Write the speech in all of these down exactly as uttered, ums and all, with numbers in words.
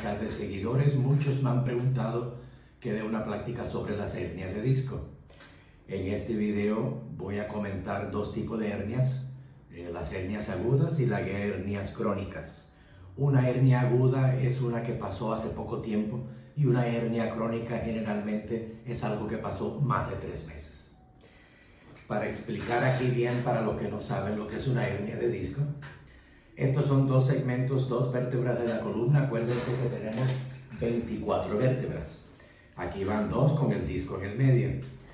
tardes, seguidores. Muchos me han preguntado que dé una plática sobre las hernias de disco. En este video voy a comentar dos tipos de hernias, eh, las hernias agudas y las hernias crónicas. Una hernia aguda es una que pasó hace poco tiempo y una hernia crónica generalmente es algo que pasó más de tres meses. Para explicar aquí bien para los que no saben lo que es una hernia de disco, estos son dos segmentos, dos vértebras de la columna. Acuérdense que tenemos veinticuatro vértebras. Aquí van dos con el disco en el medio.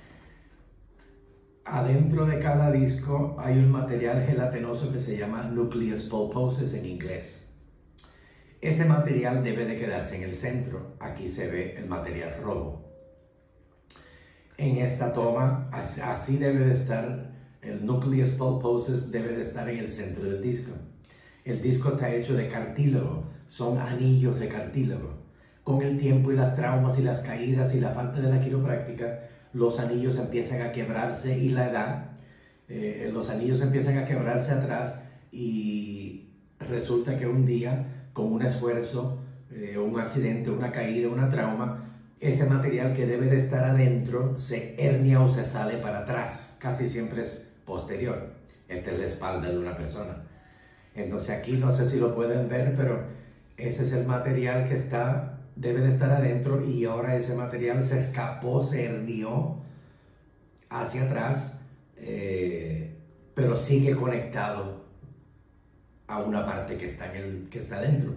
Adentro de cada disco hay un material gelatinoso que se llama nucleus pulposus en inglés. Ese material debe de quedarse en el centro. Aquí se ve el material rojo. En esta toma, así debe de estar, el nucleus pulposus debe de estar en el centro del disco. El disco está hecho de cartílago, son anillos de cartílago. Con el tiempo y las traumas y las caídas y la falta de la quiropráctica, los anillos empiezan a quebrarse y la edad, eh, los anillos empiezan a quebrarse atrás y resulta que un día, con un esfuerzo, eh, un accidente, una caída, una trauma, ese material que debe de estar adentro se hernia o se sale para atrás, casi siempre es posterior. Esta es la espalda de una persona. Entonces aquí no sé si lo pueden ver, pero ese es el material que está, debe de estar adentro y ahora ese material se escapó, se hernió hacia atrás, eh, pero sigue conectado a una parte que está, en el, que está adentro.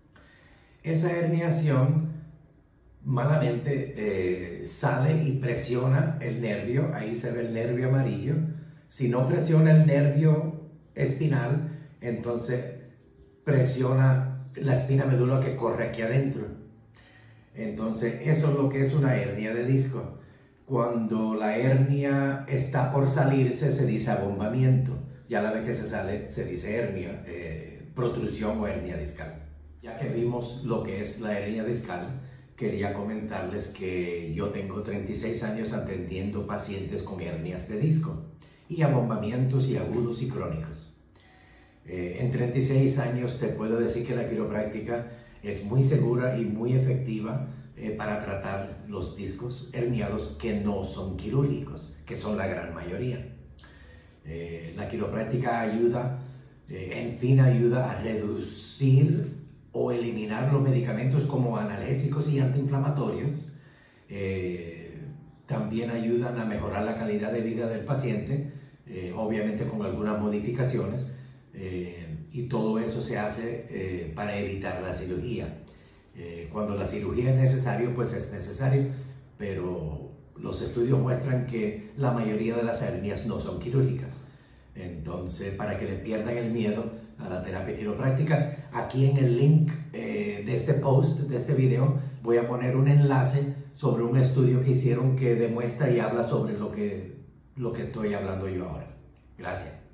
Esa herniación malamente eh, sale y presiona el nervio, ahí se ve el nervio amarillo. Si no presiona el nervio espinal, entonces presiona la espina medula que corre aquí adentro. Entonces eso es lo que es una hernia de disco. Cuando la hernia está por salirse se dice abombamiento, ya la vez que se sale se dice hernia, eh, protrusión o hernia discal. Ya que vimos lo que es la hernia discal, quería comentarles que yo tengo treinta y seis años atendiendo pacientes con hernias de disco y abombamientos y agudos y crónicos. Eh, en treinta y seis años te puedo decir que la quiropráctica es muy segura y muy efectiva eh, para tratar los discos herniados que no son quirúrgicos, que son la gran mayoría. Eh, la quiropráctica ayuda, eh, en fin, ayuda a reducir o eliminar los medicamentos como analgésicos y antiinflamatorios. Eh, también ayudan a mejorar la calidad de vida del paciente, eh, obviamente con algunas modificaciones. Eh, y todo eso se hace eh, para evitar la cirugía. Eh, cuando la cirugía es necesaria, pues es necesario, pero los estudios muestran que la mayoría de las hernias no son quirúrgicas. Entonces, para que le pierdan el miedo a la terapia quiropráctica, aquí en el link eh, de este post, de este video, voy a poner un enlace sobre un estudio que hicieron que demuestra y habla sobre lo que, lo que estoy hablando yo ahora. Gracias.